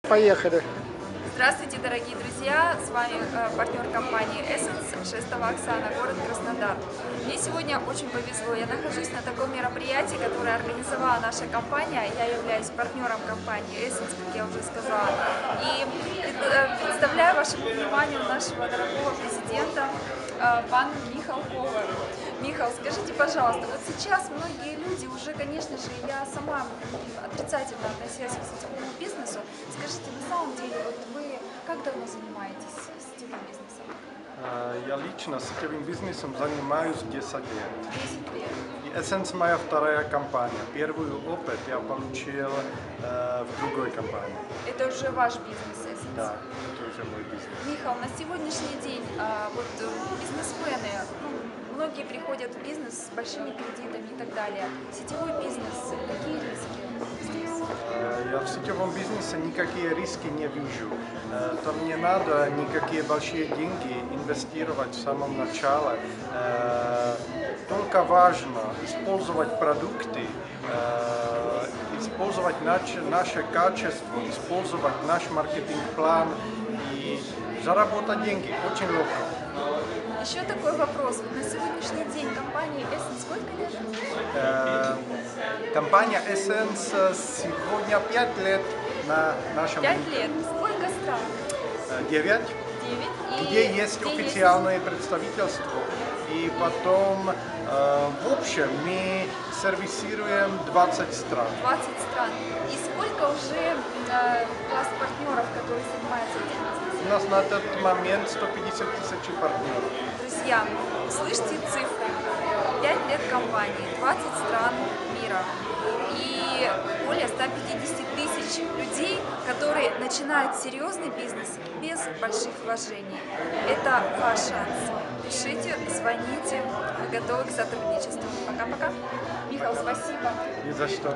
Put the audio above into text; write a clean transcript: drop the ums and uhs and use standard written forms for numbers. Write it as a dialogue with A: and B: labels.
A: Поехали.
B: Здравствуйте, дорогие друзья! С вами партнер компании Essence, Шестова Оксана, город Краснодар. Мне сегодня очень повезло. Я нахожусь на таком мероприятии, которое организовала наша компания. Я являюсь партнером компании Essence, как я уже сказала. И представляю вашему вниманию нашего дорогого президента, пана Михалкова. Михаил, скажите, пожалуйста, вот сейчас многие люди уже, конечно же, я сама отрицательно относилась к сетевому бизнесу. Скажите, на самом деле, вот вы как давно занимаетесь сетевым бизнесом?
A: Я лично сетевым бизнесом занимаюсь 10 лет.
B: 10 лет.
A: И Essence моя вторая компания. Первый опыт я получил в другой компании.
B: Это уже ваш бизнес, Essence?
A: Да, это уже мой бизнес.
B: Михаил, на сегодняшний день вот бизнесмены, многие приходят в бизнес с большими кредитами и так далее. Сетевой бизнес, какие риски здесь?
A: Я в сетевом бизнесе никакие риски не вижу. Там не надо никакие большие деньги инвестировать в самом начале. Только важно использовать продукты, использовать наше качество, использовать наш маркетинг-план и заработать деньги. Очень легко.
B: Еще такой вопрос. На сегодняшний день компании Essence сколько лет?
A: Компания Essence сегодня 5 лет на нашем
B: 5
A: рынке.
B: лет. Сколько стран?
A: 9.
B: 9.
A: Где есть официальное представительство. И потом, в общем, мы сервисируем 20 стран.
B: 20 стран. И сколько уже у вас партнеров, которые занимаются этим бизнесом?
A: У нас на этот момент 150 тысяч партнеров.
B: Друзья, слышите цифры? 5 лет компании, 20 стран мира и более 150 тысяч людей, которые начинают серьезный бизнес без больших вложений. Это ваш шанс. Пишите, звоните, мы готовы к сотрудничеству. Пока-пока. Михаил, спасибо.
A: Ни за что.